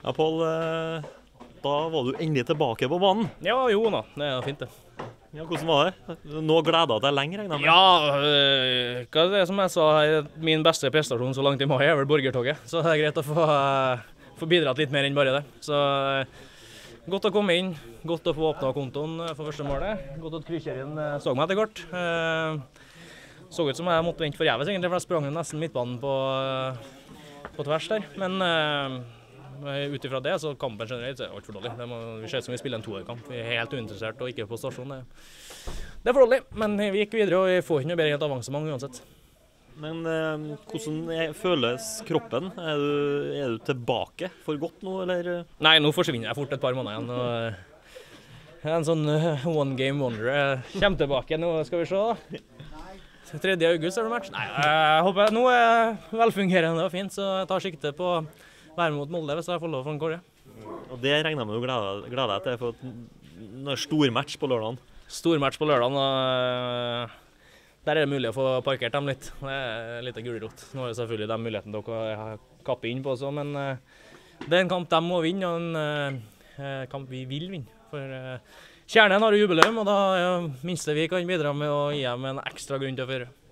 Ja, Pål, da var du endelig tilbake på banen. Ja, jo da, det er fint det. Ja, hvordan var det? Nå gledet deg lenge, regner jeg med. Ja, hva er det som jeg sa, min beste prestasjon så langt i mai er vel Borgertoget. Så det er greit å få bidratt litt mer enn bare det. Så godt å komme inn, godt å få åpnet kontoen for første målet. Godt at Krykjøren så meg etter kort. Så ut som jeg måtte vente forgjeves egentlig, for jeg sprang nesten midtbanen på tvers der. Men ut ifra det, så kampen generelt er alt for dårlig. Vi ser ut som vi spiller en toerkamp. Vi er helt uinteressert og ikke på stasjon. Det er for dårlig, men vi gikk videre og vi får ikke noe bedre enn et avansement uansett. Men hvordan føles kroppen? Er du tilbake for godt nå, eller? Nei, nå forsvinner jeg fort et par måneder igjen. Jeg er en sånn one game wonder. Jeg kommer tilbake nå, skal vi se da. 3. august er det match. Nei, jeg håper nå er velfungerende og fint, så jeg tar sikte på være mot Molde hvis jeg får lov for en kåre. Og det regner jeg med du gleder deg til for en stormatch på lørdagen. Stormatch på lørdagen, og der er det mulig å få parkert dem litt. Det er litt gulrot. Nå er det selvfølgelig den muligheten til å kappe inn på også, men det er en kamp de må vinne, og en kamp vi vil vinne. For Kjernen har jo jubileum, og da er det minste vi kan bidra med å gi dem en ekstra grunn til å føre.